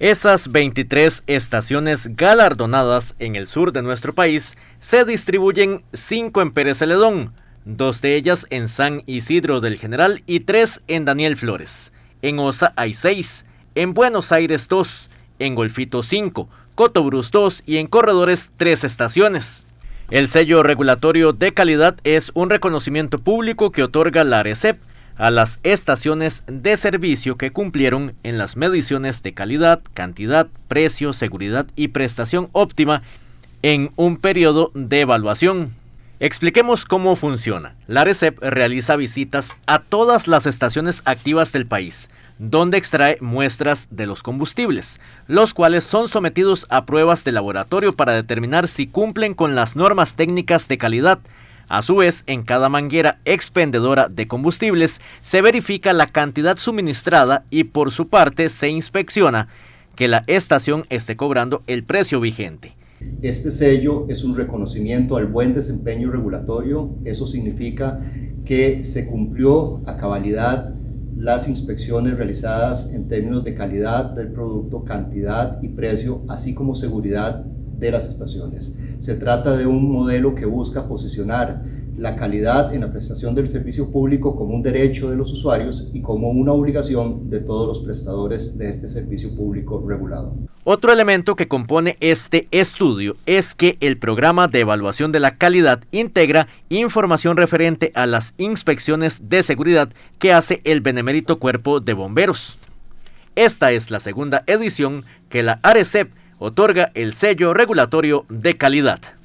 Esas 23 estaciones galardonadas en el sur de nuestro país se distribuyen 5 en Pérez Celedón, 2 de ellas en San Isidro del General y 3 en Daniel Flores. En Osa hay 6, en Buenos Aires 2, en Golfito 5, Cotobruz 2 y en Corredores 3 estaciones. El sello regulatorio de calidad es un reconocimiento público que otorga la ARECEP a las estaciones de servicio que cumplieron en las mediciones de calidad, cantidad, precio, seguridad y prestación óptima en un periodo de evaluación. Expliquemos cómo funciona. La ARECEP realiza visitas a todas las estaciones activas del país, donde extrae muestras de los combustibles, los cuales son sometidos a pruebas de laboratorio para determinar si cumplen con las normas técnicas de calidad. A su vez, en cada manguera expendedora de combustibles se verifica la cantidad suministrada y por su parte se inspecciona que la estación esté cobrando el precio vigente. Este sello es un reconocimiento al buen desempeño regulatorio. Eso significa que se cumplió a cabalidad las inspecciones realizadas en términos de calidad del producto, cantidad y precio, así como seguridad de las estaciones. Se trata de un modelo que busca posicionar la calidad en la prestación del servicio público como un derecho de los usuarios y como una obligación de todos los prestadores de este servicio público regulado. Otro elemento que compone este estudio es que el programa de evaluación de la calidad integra información referente a las inspecciones de seguridad que hace el Benemérito Cuerpo de Bomberos. Esta es la segunda edición que la ARECEP otorga el sello regulatorio de calidad.